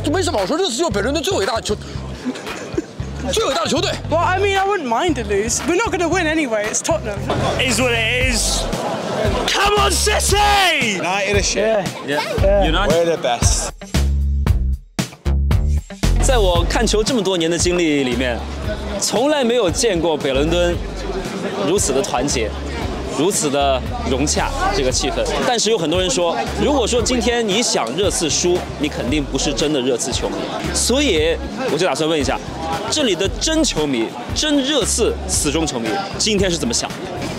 没什么好说，热刺就是北伦敦最伟大的球队。 Well, I mean, I wouldn't mind to lose. We're not going to win anyway. It's Tottenham. Is what it is. Come on, City! United are shit. Yeah. United. We're the best. 在我看球这么多年的经历里面，从来没有见过北伦敦如此的团结，如此的融洽这个气氛。但是有很多人说，如果说今天你想热刺输，你肯定不是真的热刺球迷。所以我就打算问一下，这里的真球迷、真热刺死忠球迷，今天是怎么想的？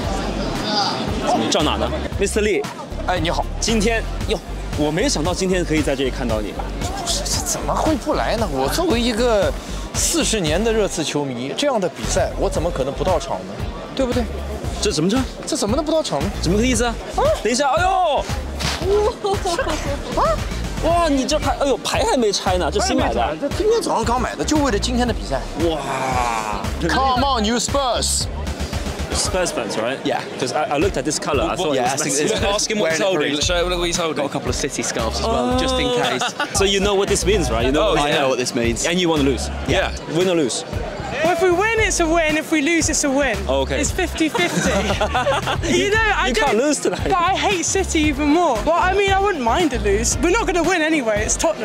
到哪呢 ，Mr. Lee？ 哎，你好， 今天哟，我没想到今天可以在这里看到你。 不是，这怎么会不来呢？我作为一个40年的热刺球迷，这样的比赛我怎么可能不到场呢？对不对？ 这怎么着？ 这怎么能不到场呢？ 怎么个意思啊？等一下，哎呦！哇，你这牌，哎呦，牌还没拆呢，这新买的。 这今天早上刚买的，就为了今天的比赛。 哇 ！Come on, you Spurs! Spurs fans, right? Yeah. Because I looked at this colour, I thought Yeah, it was ask him what he's holding. Show what he's holding. Got a couple of City scarves as well, just in case. So you know what this means, right? You know. I know what this means. And you want to lose? Yeah. Win or lose? Well, if we win, it's a win. If we lose, it's a win. Okay. It's 50-50. You know, You can't lose tonight. But I hate City even more. Well, I mean, I wouldn't mind to lose. We're not going to win anyway. It's Tottenham.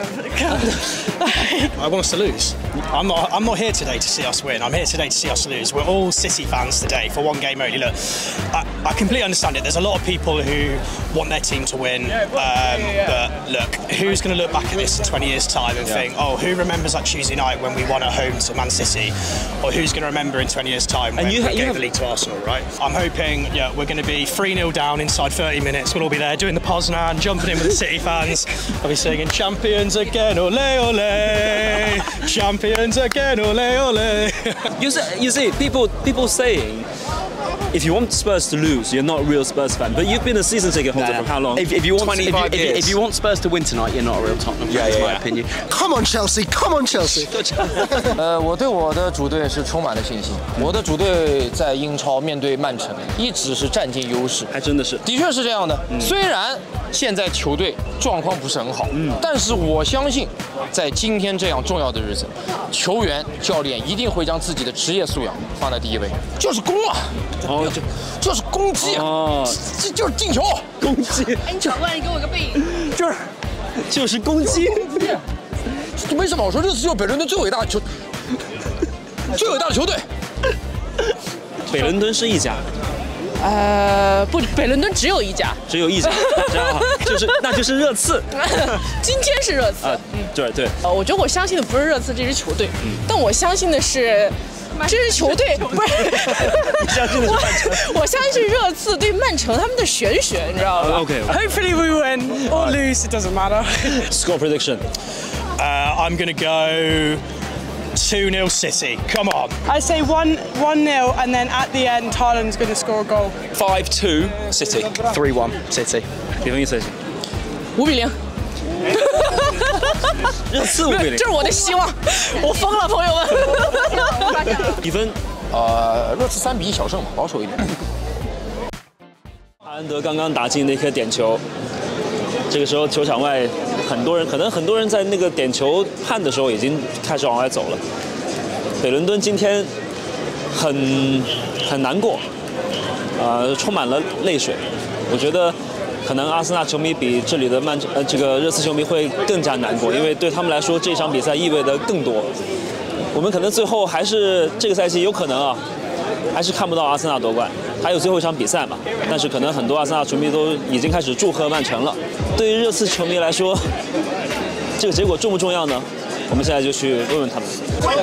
I want us to lose. I'm not here today to see us win. I'm here today to see us lose. We're all City fans today for one game only. Look, I completely understand it. There's a lot of people who want their team to win. But look, who's going to look back at this in 20 years' time and think, oh, who remembers that Tuesday night when we won at home to Man City? Or who's going to remember in 20 years' time when we gave the league to Arsenal, right? I'm hoping, yeah, we're going to be 3-0 down inside 30 minutes. We'll all be there doing the Poznan, jumping in with the City fans. I'll be singing champions again, ole ole, champions again, ole ole. You see, people saying, if you want Spurs to lose, you're not a real Spurs fan. But you've been a season ticket holder for how long? If you want 25 years. If you want Spurs to win tonight, you're not a real Tottenham fan, in my opinion. Come on, Chelsea! Come on, Chelsea! 我对我的主队是充满了信心。我的主队在英超面对曼城，一直是占尽优势， 还真的是， 的确是这样的。虽然现在球队状况不是很好，但是我相信，在今天这样重要的日子，球员、教练一定会将自己的职业素养放在第一位，就是攻啊！哦，就是攻击啊！哦，就是进球， 攻击。 哎，你抢过来，你给我个背影。 就是攻击。 这没什么好说，热刺就是北伦敦最伟大的球队。 北伦敦是一家。 不，北伦敦只有一家， 只有一家，这样那就是热刺。 今天是热刺。 对。 我觉得我相信的不是热刺这支球队，但我相信的是。这支球队不是，我相信是热刺对曼城他们的玄学，你知道吗 ？Okay. Hopefully we win or lose. It doesn't matter. Score prediction. I'm going to go 2-0 City. Come on. I say 1-0, and then at the end, Haaland's going to score a goal. 5-2 City. 3-1 City. 比分意思 5-0。 热刺5-0， 这是我的希望，我疯了，朋友们。 比分， 热刺3-1小胜吧，保守一点。 哈兰德刚刚打进那颗点球，这个时候球场外可能很多人在那个点球判的时候已经开始往外走了。北伦敦今天很难过，充满了泪水。我觉得。可能阿森纳球迷比这里的这个热刺球迷会更加难过，因为对他们来说这场比赛意味着更多。我们可能最后还是这个赛季有可能还是看不到阿森纳夺冠，还有最后一场比赛嘛。但是可能很多阿森纳球迷都已经开始祝贺曼城了。对于热刺球迷来说，这个结果重不重要呢？我们现在就去问问他们。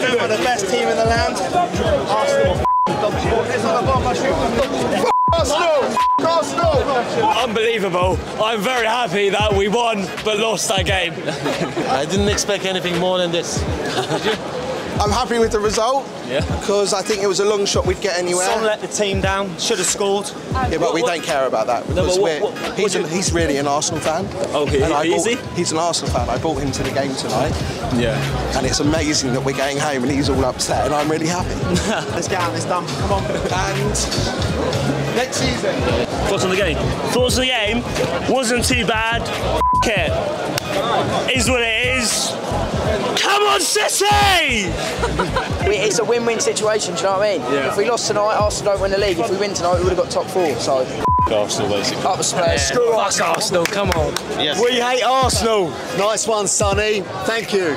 Unbelievable. I'm very happy that we won but lost that game. I didn't expect anything more than this. I'm happy with the result. Yeah. Because I think it was a long shot we'd get anywhere. Son let the team down. Should have scored. Yeah, but we don't care about that because he's really an Arsenal fan. Okay, is he? He's an Arsenal fan. I brought him to the game tonight. Yeah. And it's amazing that we're going home and he's all upset and I'm really happy. Let's get out of this done. Come on. And next season. Thoughts on the game? Thoughts of the game? Wasn't too bad. It is what it is. Come on, City! It's a win-win situation, do you know what I mean? Yeah. If we lost tonight, Arsenal don't win the league. If we win tonight, we would have got top 4. So. Arsenal, basically. Up the Spurs. Screw Fuck Arsenal, come on. Yes. We hate Arsenal. Nice one, Sonny. Thank you.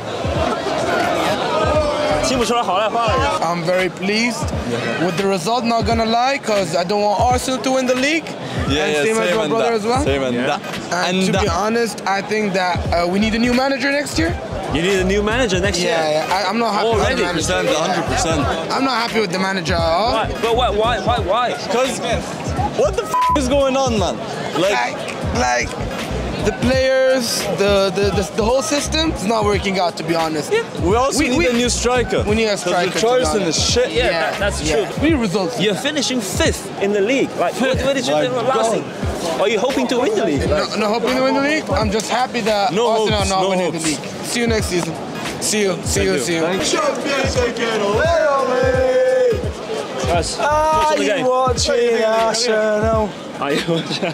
I'm very pleased with the result, not gonna lie, because I don't want Arsenal to win the league. Yeah, same as my brother as well. Same and that. And to be honest, I think that we need a new manager next year. You need a new manager next year? Yeah, I'm not happy with the manager. 100%. I'm not happy with the manager at all. Why? But why? Because what the is going on, man? Like the players, the whole system is not working out, to be honest. We also need a new striker. We need a striker. The Richarlison is shit. Yeah, that's true. We need results. You're finishing 5th in the league. Like, where did you think last thing? Are you hoping to win the league? No hoping to win the league. I'm just happy that Arsenal are not winning the league. See you next season. See you. Guys, Are you watching Arsenal? Are you watching?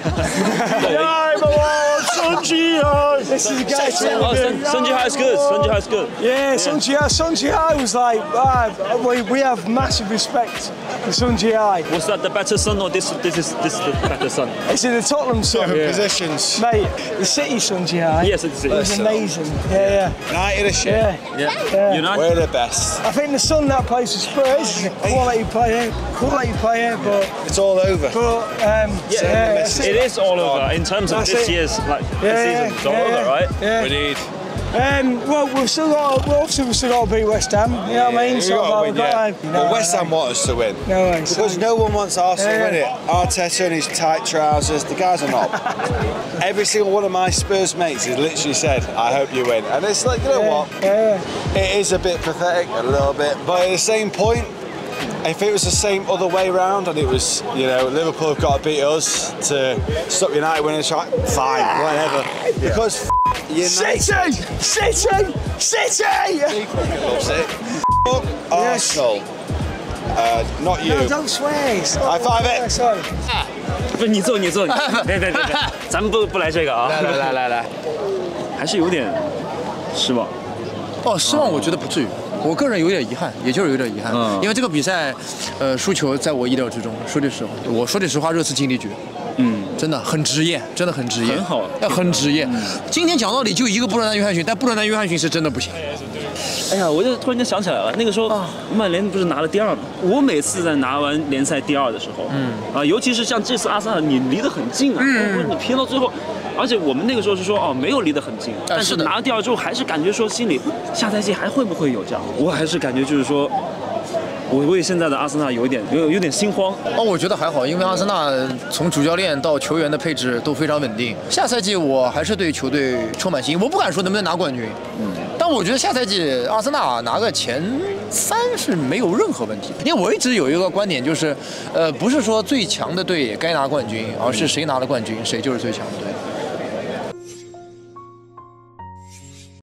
This is a guy. Sun Ji-hai is good. Sun Ji-hai is good. Yeah, Sun Ji-hai was like, we have massive respect for Sun Ji-hai. Was that the better son or this is the better son? It's in the Tottenham son. Positions. Mate, the City Sun Ji-hai. Yes, it's It was amazing. Yeah. United are shit. Yeah. United? We're the best. I think the son that plays for Spurs, quality player, but It's all over. It is all over in terms of this year's season. It's all over, right? Yeah. We need. Well, we've still got to beat West Ham. You know what I mean? Well, West Ham want us to win. No way. Because no one wants Arsenal to win it. Arteta in his tight trousers, the guy's a knob. Every single one of my Spurs mates has literally said, I hope you win. And it's like, you know what? It is a bit pathetic, a little bit. But at the same point, if it was the same other way round and it was, Liverpool have got to beat us to stop United winning the track, fine, whatever. Because United. City! Fuck Arsenal. Not you. No, don't swear. High five it. Sorry. 不是你坐，别，咱们不来这个啊。 来， 还是有点失望。 失望我觉得不至于。我个人有点遗憾，也就是有点遗憾，因为这个比赛，输球在我意料之中。说句实话，我说句实话，热刺尽力决，真的很职业，真的很职业， 很好， 很职业。今天讲道理就一个布伦南·约翰逊，但布伦南·约翰逊是真的不行。 哎呀，我就突然间想起来了，那个时候曼联不是拿了第2吗？我每次在拿完联赛第2的时候，尤其是像这次阿森纳，你离得很近啊，你拼到最后。而且我们那个时候是说没有离得很近，但是拿了第2之后，还是感觉说心里下赛季还会不会有这样？我还是感觉就是说，我为现在的阿森纳有点心慌。 我觉得还好，因为阿森纳从主教练到球员的配置都非常稳定。下赛季我还是对球队充满信心，我不敢说能不能拿冠军，但我觉得下赛季阿森纳拿个前3是没有任何问题。因为我一直有一个观点，就是不是说最强的队也该拿冠军，而是谁拿了冠军，谁就是最强的队。